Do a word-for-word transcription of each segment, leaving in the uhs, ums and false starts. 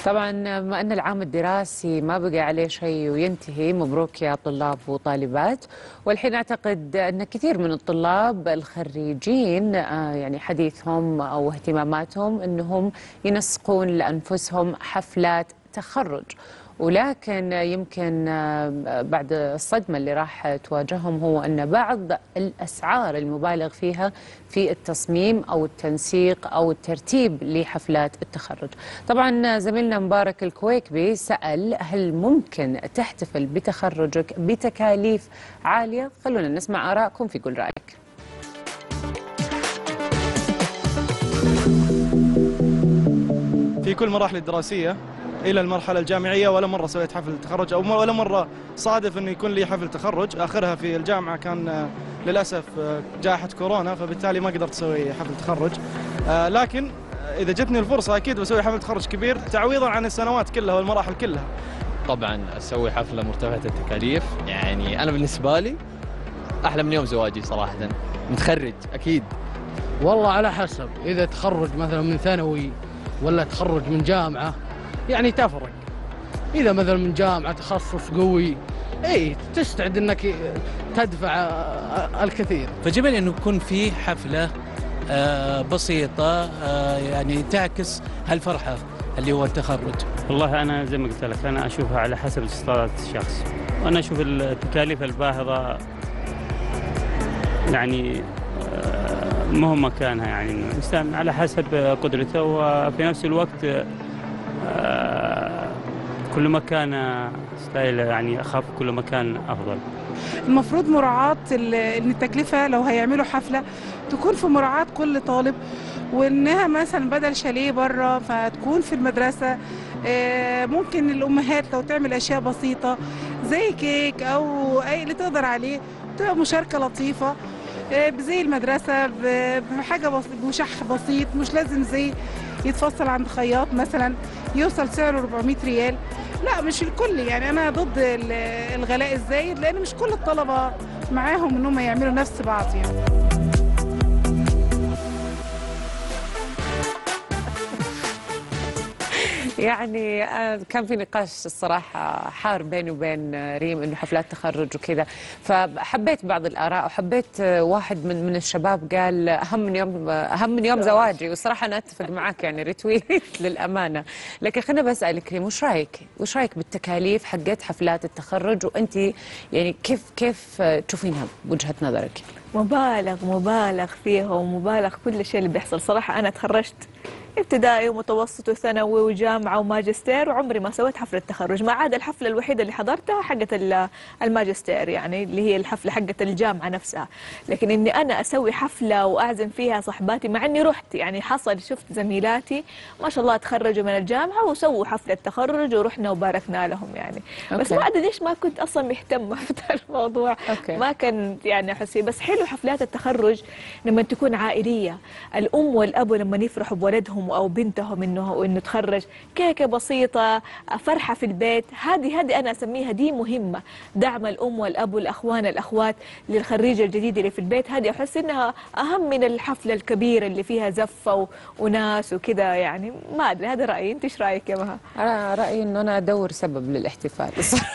طبعا بما أن العام الدراسي ما بقى عليه شيء وينتهي، مبروك يا طلاب وطالبات. والحين أعتقد أن كثير من الطلاب الخريجين يعني حديثهم أو اهتماماتهم أنهم ينسقون لأنفسهم حفلات تخرج، ولكن يمكن بعد الصدمة اللي راح تواجههم هو أن بعض الأسعار المبالغ فيها في التصميم أو التنسيق أو الترتيب لحفلات التخرج. طبعا زميلنا مبارك الكويكبي سأل هل ممكن تحتفل بتخرجك بتكاليف عالية؟ خلونا نسمع آراءكم في قول رأيك. في كل مراحل الدراسية إلى المرحلة الجامعية ولا مرة سويت حفل تخرج، أو ولا مرة صادف أنه يكون لي حفل تخرج. آخرها في الجامعة كان للأسف جائحة كورونا، فبالتالي ما قدرت أسوي حفل تخرج. لكن إذا جتني الفرصة أكيد بسوي حفل تخرج كبير تعويضا عن السنوات كلها والمراحل كلها. طبعا أسوي حفلة مرتفعة التكاليف، يعني أنا بالنسبة لي أحلى من يوم زواجي صراحة. متخرج أكيد. والله على حسب، إذا تخرج مثلا من ثانوي ولا تخرج من جامعة يعني تفرق. إذا مثلا من جامعة تخصص قوي اي تستعد انك تدفع الكثير. فجميل انه يكون في حفلة بسيطة يعني تعكس هالفرحة اللي هو التخرج. والله أنا زي ما قلت لك أنا أشوفها على حسب استطاعة الشخص، وأنا أشوف التكاليف الباهظة يعني مهم مكانها، يعني الإنسان على حسب قدرته، وفي نفس الوقت كل ما كان ستايل يعني أخف كل ما كان أفضل. المفروض مراعاة إن التكلفة لو هيعملوا حفلة تكون في مراعاة كل طالب، وإنها مثلا بدل شاليه بره فتكون في المدرسة. ممكن الأمهات لو تعمل أشياء بسيطة زي كيك أو أي اللي تقدر عليه، تبقى مشاركة لطيفة زي المدرسة بحاجة بسيط، بشح بسيط، مش لازم زي يتفصل عند خياط مثلا يوصل سعره أربعمية ريال. لا مش الكل، يعني أنا ضد الغلاء الزايد، لأن مش كل الطلبة معاهم إنهم يعملوا نفس بعض يعني. يعني كان في نقاش الصراحة حار بيني وبين ريم إنه حفلات تخرج وكذا، فحبيت بعض الآراء، وحبيت واحد من من الشباب قال أهم من يوم أهم من يوم زواجي، والصراحة أنا أتفق معك يعني ريتويت للأمانة. لكن خلينا بسألك ريم، وش رأيك وش رأيك بالتكاليف حقت حفلات التخرج، وأنت يعني كيف كيف تشوفينها بوجهة نظرك؟ مبالغ مبالغ فيها ومبالغ كل شيء اللي بيحصل. صراحة أنا تخرجت ابتدائي ومتوسط وثانوي وجامعة وماجستير، وعمري ما سويت حفلة تخرج، ما عدا الحفلة الوحيدة اللي حضرتها حقت الماجستير، يعني اللي هي الحفلة حقت الجامعة نفسها. لكن إني أنا أسوي حفلة وأعزم فيها صحباتي، مع إني رحت يعني حصل شفت زميلاتي ما شاء الله تخرجوا من الجامعة وسووا حفلة تخرج ورحنا وباركنا لهم يعني. أوكي. بس ما أدري ليش ما كنت أصلا مهتمة في الموضوع. أوكي. ما كان يعني أحس. بس حلو حفلات التخرج لما تكون عائلية، الأم والأب لما يفرحوا بولدهم أو بنتهم إنه إنه تخرج، كيكة بسيطة، فرحة في البيت. هذه هذه أنا أسميها دي مهمة، دعم الأم والأب والأخوان الأخوات للخريج الجديد اللي في البيت. هذه أحس إنها أهم من الحفلة الكبيرة اللي فيها زفة وناس وكذا يعني. ما أدري، هذا رأيي. أنت إيش رأيك يا مها؟ أنا رأيي إنه أنا أدور سبب للاحتفال.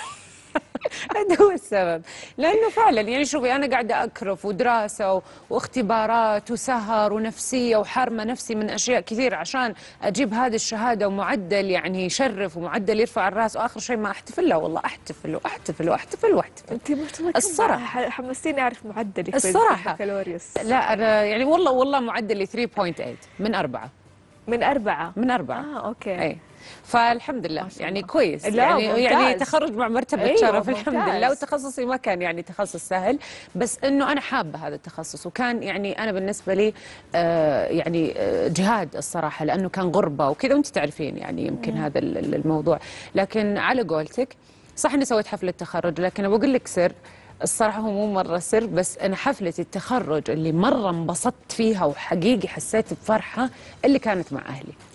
أدور سبب، لأنه فعلا يعني شوفي أنا قاعدة أكرف ودراسة واختبارات وسهر ونفسية وحرمة نفسي من أشياء كثير عشان أجيب هذه الشهادة ومعدل يعني يشرف ومعدل يرفع الرأس، وآخر شيء ما أحتفل. لا والله أحتفل وأحتفل وأحتفل وأحتفل. أنت الصراحة حمستيني أعرف معدلك الصراحة. في البكالوريوس. لا أنا يعني والله والله معدلي ثلاثة فاصلة ثمانية من أربعة. من أربعة من أربعة. آه أوكي. أي. فالحمد لله يعني كويس، يعني ممتاز. يعني تخرج مع مرتبة أيوة شرف الحمد ممتاز. لله. وتخصصي ما كان يعني تخصص سهل، بس انه انا حابه هذا التخصص، وكان يعني انا بالنسبه لي آه يعني آه جهاد الصراحه، لانه كان غربه وكذا، وانت تعرفين يعني يمكن مم. هذا الموضوع. لكن على قولتك صح اني سويت حفله تخرج، لكن بقول لك سر الصراحة هو مو مرة سر، بس أنا حفلة التخرج اللي مرة انبسطت فيها وحقيقي حسيت بفرحة اللي كانت مع أهلي.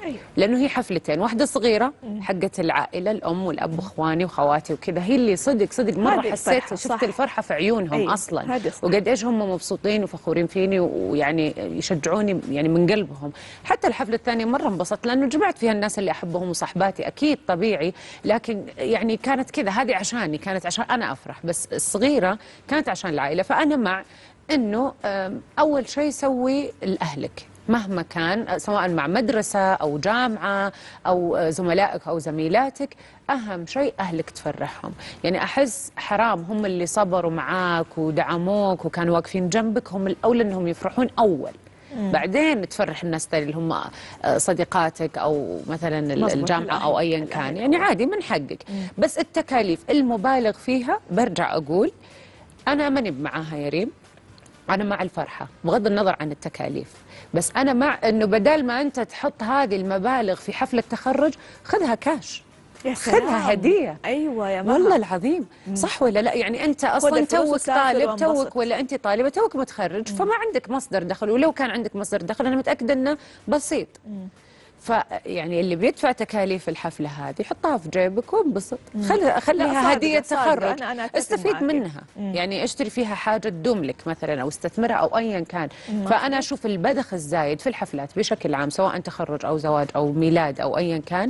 أيوه. لانه هي حفلتين، واحده صغيره حقت العائله، الام والاب واخواني وخواتي وكذا، هي اللي صدق صدق مره حسيت شفت صح. الفرحه في عيونهم. أيوه. اصلا وقد ايش هم مبسوطين وفخورين فيني ويعني يشجعوني يعني من قلبهم. حتى الحفله الثانيه مره انبسطت لانه جمعت فيها الناس اللي احبهم وصحباتي، اكيد طبيعي، لكن يعني كانت كذا، هذه عشاني، كانت عشان انا افرح، بس الصغيره كانت عشان العائله. فانا مع انه اول شيء سوي لاهلك مهما كان، سواء مع مدرسة أو جامعة أو زملائك أو زميلاتك، أهم شيء أهلك تفرحهم. يعني أحس حرام هم اللي صبروا معاك ودعموك وكانوا واقفين جنبك، هم الأولى أنهم يفرحون أول، مم. بعدين تفرح الناس الثانية اللي هم صديقاتك أو مثلا الجامعة أو أيا كان، يعني عادي من حقك. مم. بس التكاليف المبالغ فيها برجع أقول أنا ماني معاها يا ريم، أنا مع الفرحة بغض النظر عن التكاليف، بس أنا مع أنه بدل ما أنت تحط هذه المبالغ في حفلة تخرج خذها كاش، خذها هدية. أيوة يا ماما والله العظيم. مم. صح ولا لا؟ يعني أنت أصلا توك طالب، توك ولا أنت طالبة توك متخرج، مم. فما عندك مصدر دخل، ولو كان عندك مصدر دخل أنا متأكدة أنه بسيط. مم. فيعني اللي بيدفع تكاليف الحفله هذه حطها في جيبك وانبسط، خليها خليها هديه تخرج، أنا أنا استفيد معك. منها. مم. يعني اشتري فيها حاجه تدوم لك مثلا او استثمرها او ايا كان. مم. فانا اشوف البذخ الزايد في الحفلات بشكل عام سواء تخرج او زواج او ميلاد او ايا كان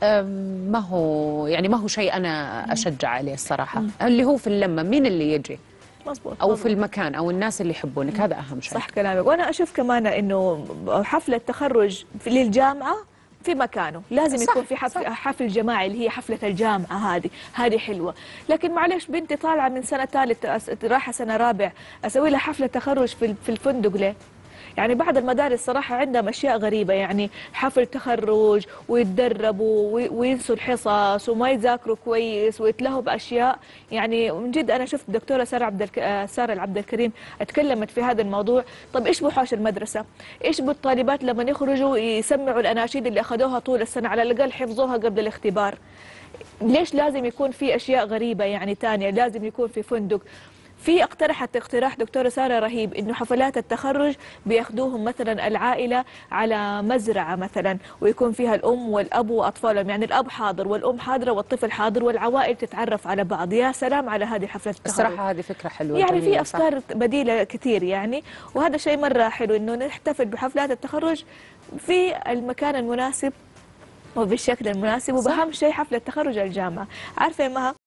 ما هو يعني ما هو شيء انا اشجع عليه الصراحه. مم. اللي هو في اللمه مين اللي يجي مزبوط. او مزبوط. في المكان او الناس اللي يحبونك، هذا اهم شيء. صح كلامك. وانا اشوف كمان انه حفله تخرج للجامعه في مكانه لازم صح يكون في حفل, حفل جماعي اللي هي حفله الجامعه، هذه هذه حلوه. لكن معلش بنتي طالعه من سنه ثالث رايحه سنه رابع، اسوي لها حفله تخرج في في الفندق ليه؟ يعني بعض المدارس صراحة عندهم أشياء غريبة، يعني حفل تخرج ويتدربوا وينسوا الحصص وما يذاكروا كويس ويتلهوا بأشياء. يعني من جد أنا شفت الدكتورة سارة عبد الك... سارة العبد الكريم اتكلمت في هذا الموضوع. طب إيش بوحوش المدرسة؟ إيش بالطالبات لما يخرجوا يسمعوا الأناشيد اللي أخذوها طول السنة، على الأقل حفظوها قبل الاختبار؟ ليش لازم يكون في أشياء غريبة يعني تانية؟ لازم يكون في فندق. في اقترحت اقتراح دكتورة سارة رهيب، انه حفلات التخرج بياخذوهم مثلا العائلة على مزرعة مثلا، ويكون فيها الام والاب واطفالهم، يعني الاب حاضر والام حاضرة والطفل حاضر والعوائل تتعرف على بعض. يا سلام على هذه حفلة التخرج. الصراحة هذه فكرة حلوة يعني في افكار صح. بديلة كثير يعني، وهذا شيء مرة حلو انه نحتفل بحفلات التخرج في المكان المناسب وبالشكل المناسب. وبأهم شيء حفلة تخرج الجامعة. عارفة يا مها